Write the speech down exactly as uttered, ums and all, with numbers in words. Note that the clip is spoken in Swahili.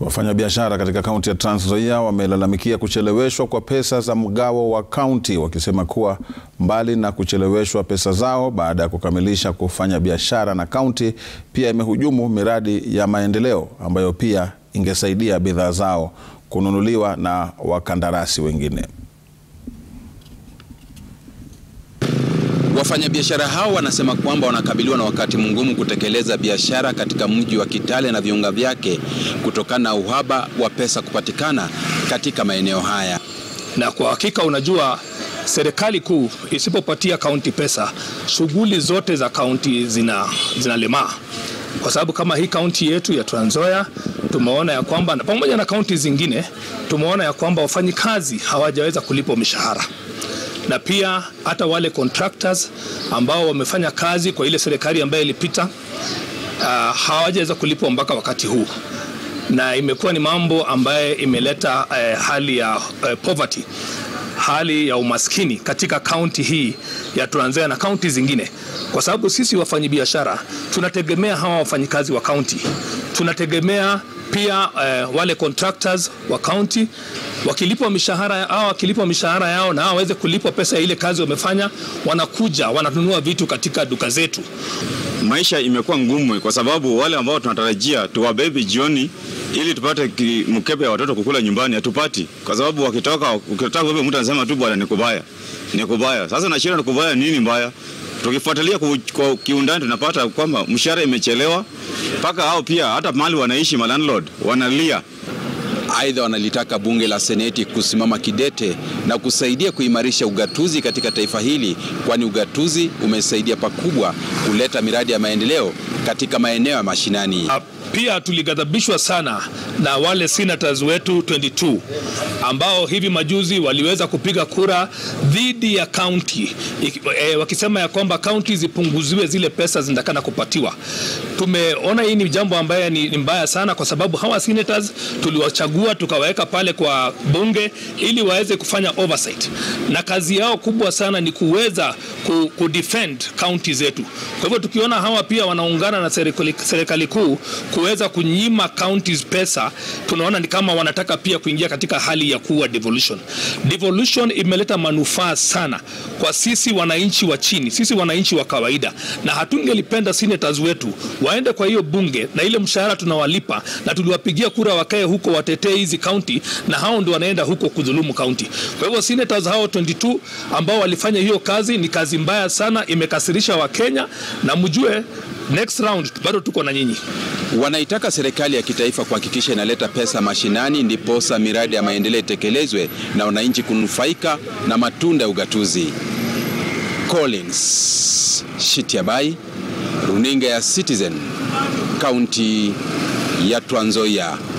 Wafanyibiashara katika kaunti ya Trans Nzoia wamelalamikia kucheleweshwa kwa pesa za mgao wa kaunti, wakisema kuwa mbali na kucheleweshwa pesa zao baada ya kukamilisha kufanya biashara na kaunti, pia imehujumu miradi ya maendeleo ambayo pia ingesaidia bidhaa zao kununuliwa na wakandarasi wengine. Wafanyabiashara hao wanasema kwamba wanakabiliwa na wakati mgumu kutekeleza biashara katika mji wa Kitale na viunga vyake kutokana na uhaba wa pesa kupatikana katika maeneo haya. Na kwa hakika unajua, serikali kuu isipopatia kaunti pesa, shughuli zote za kaunti zina zinalemaa. Kwa sababu kama hii kaunti yetu ya Trans Nzoia tumeona ya kwamba na pamoja na kaunti zingine tumeona ya kwamba wafanyikazi hawajaweza kulipwa mishahara. Na pia hata wale contractors ambao wamefanya kazi kwa ile serikali ambayo ilipita uh, hawajaweza kulipwa mpaka wakati huu. Na imekuwa ni mambo ambaye imeleta uh, hali ya uh, poverty, hali ya umaskini katika kaunti hii ya Trans Nzoia na kaunti zingine. Kwa sababu sisi wafanyibiashara tunategemea hawa wafanyikazi wa kaunti. Tunategemea pia uh, wale contractors wa kaunti wakilipwa mishahara au wakilipwa mishahara yao na waweze kulipwa pesa ya ile kazi wamefanya, wanakuja wananunua vitu katika duka zetu. Maisha imekuwa ngumu kwa sababu wale ambao tunatarajia tuwabebe jioni ili tupate mkebe ya watoto kukula nyumbani hatupati, kwa sababu wakitoka ukitaka wewe mtu anasema tu bwana ni kubaya. Ni kubaya. Sasa na shida ni kubaya nini mbaya? Tukifuatilia kwa kiundani tunapata kwamba mshahara imechelewa, mpaka hao pia hata mali wanaishi ma landlord wanalia. Aidha, wanalitaka bunge la seneti kusimama kidete na kusaidia kuimarisha ugatuzi katika taifa hili, kwani ugatuzi umesaidia pakubwa kuleta miradi ya maendeleo katika maeneo ya mashinani. Pia tuligadhabishwa sana na wale senators wetu ishirini na mbili ambao hivi majuzi waliweza kupiga kura dhidi ya county e, wakisema ya kwamba county zipunguziwe zile pesa zinatakana kupatiwa. Tumeona hii ni jambo ambaye ni, ni mbaya sana, kwa sababu hawa senators tuliwachagua tukaweka pale kwa bunge ili waweze kufanya oversight, na kazi yao kubwa sana ni kuweza ku, ku defend county zetu. Kwa hivyo tukiona hawa pia wanaungana na serikali, serikali kuu kuweza kunyima counties pesa, tunaona ni kama wanataka pia kuingia katika hali ya kuwa devolution. Devolution imeleta manufaa sana kwa sisi wananchi wa chini, sisi wananchi wa kawaida, na hatungelipenda senators wetu waende kwa hiyo bunge na ile mshahara tunawalipa na tuliwapigia kura wakae huko watetee hizi county, na hao ndio wanaenda huko kudhulumu county. Kwa hivyo senators hao ishirini na mbili ambao walifanya hiyo kazi ni kazi mbaya sana, imekasirisha wa Kenya, na mjue next round bado tuko na nyinyi. Wanaitaka serikali ya kitaifa kuhakikisha inaleta pesa mashinani ndiposa miradi ya maendeleo itekelezwe na wananchi kunufaika na matunda ya ugatuzi. Collins Shitiabai, runinga ya Citizen, kaunti ya Trans Nzoia.